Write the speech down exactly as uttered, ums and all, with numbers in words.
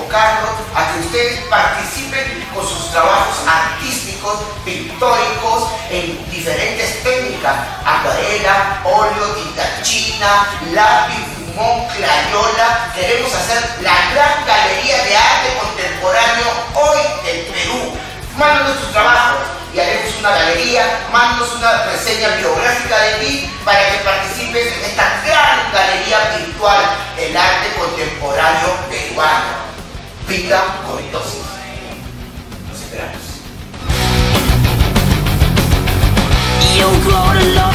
convocarlos a que ustedes participen con sus trabajos artísticos, pictóricos, en diferentes técnicas: acuarela, óleo, tinta china, lápiz, fumón, crayola. Queremos hacer la gran galería de arte contemporáneo hoy del Perú. Mándanos tus trabajos y haremos una galería, mándanos una reseña biográfica de ti para que participes en esta gran galería virtual del arte contemporáneo peruano. Vida con dosis. Los esperamos.